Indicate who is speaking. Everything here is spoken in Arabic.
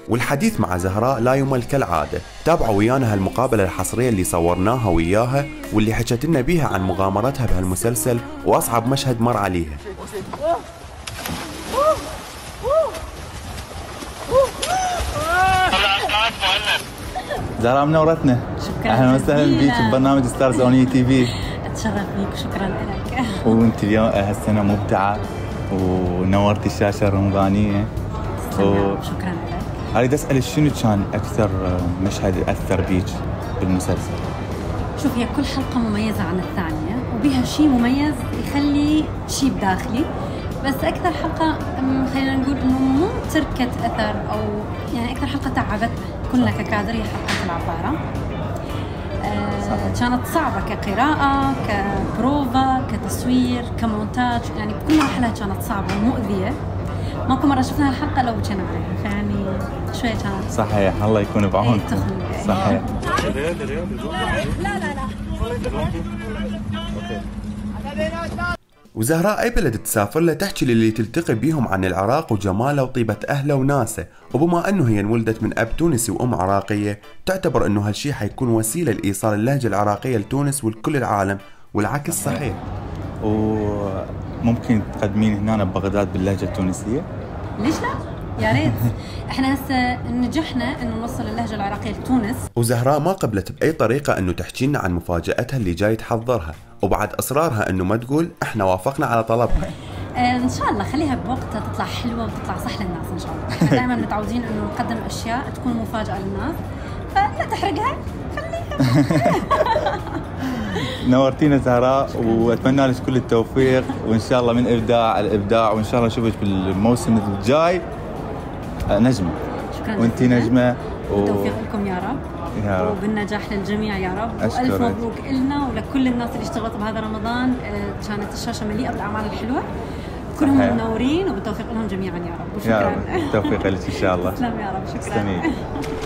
Speaker 1: والحديث مع زهراء لا يمل كالعادة. تابعوا ويانا هالمقابلة الحصرية اللي صورناها وياها واللي حكت لنا بيها عن مغامرتها بهالمسلسل وأصعب مشهد مر عليها.
Speaker 2: زهراء منورتنا.
Speaker 3: شكرا.
Speaker 2: اهلا وسهلا بيك ببرنامج ستارز اون تي في.
Speaker 3: اتشرف بيك وشكرا لك.
Speaker 2: وانت اليوم هالسنه مبدعه ونورتي الشاشه الرمضانيه.
Speaker 3: شكرا لك.
Speaker 2: اريد اسالك شنو كان اكثر مشهد اثر بيك بالمسلسل؟
Speaker 3: شوف، هي كل حلقه مميزه عن الثانيه وبها شيء مميز يخلي شيء بداخلي، بس اكثر حلقه خلينا نقول انه مو تركت اثر او يعني اكثر حلقه تعبتنا كلنا ككادر هي حلقه العباره. كانت صعبه كقراءه، كبروفا، كتصوير، كمونتاج، يعني بكل مرحله كانت صعبه ومؤذيه. ماكو مره شفنا الحلقه لو بكينا عليها، فيعني شويه كانت
Speaker 2: صحيح. الله يكون بعونكم. صحيح.
Speaker 1: وزهراء أي بلد تسافر له تحكي للي تلتقي بيهم عن العراق وجماله وطيبة أهله وناسه، وبما أنه هي انولدت من أب تونسي وأم عراقية تعتبر أنه هالشي حيكون وسيلة لإيصال اللهجة العراقية لتونس ولكل العالم والعكس صحيح.
Speaker 2: وممكن تقدمين هنا ببغداد باللهجة التونسية؟
Speaker 3: ليش لا؟ يا ريت. احنا هسه نجحنا انه نوصل اللهجه العراقيه لتونس.
Speaker 1: وزهراء ما قبلت باي طريقه انه تحكي لنا عن مفاجاتها اللي جاي تحضرها، وبعد اصرارها انه ما تقول احنا وافقنا على طلبها.
Speaker 3: ان شاء الله خليها بوقتها تطلع حلوه وتطلع صح للناس ان شاء الله. احنا دائما متعودين انه نقدم اشياء تكون مفاجاه للناس، فلا تحرقها خليها.
Speaker 2: نورتينا زهراء واتمنى لك كل التوفيق، وان شاء الله من ابداع الابداع، وان شاء الله نشوفك بالموسم الجاي نجمه.
Speaker 3: شكرا.
Speaker 2: وانتي نجمه
Speaker 3: بالتوفيق لكم يا رب.
Speaker 2: يا رب.
Speaker 3: وبالنجاح للجميع يا رب.
Speaker 2: أشكرك.
Speaker 3: والف مبروك لنا ولكل الناس اللي اشتغلت بهذا رمضان. كانت الشاشه مليئه بالاعمال الحلوه، كلهم منورين وبالتوفيق لهم جميعا يا رب. وشكرا.
Speaker 2: يا رب. التوفيق لك ان شاء الله.
Speaker 3: تسلم يا رب. شكرا.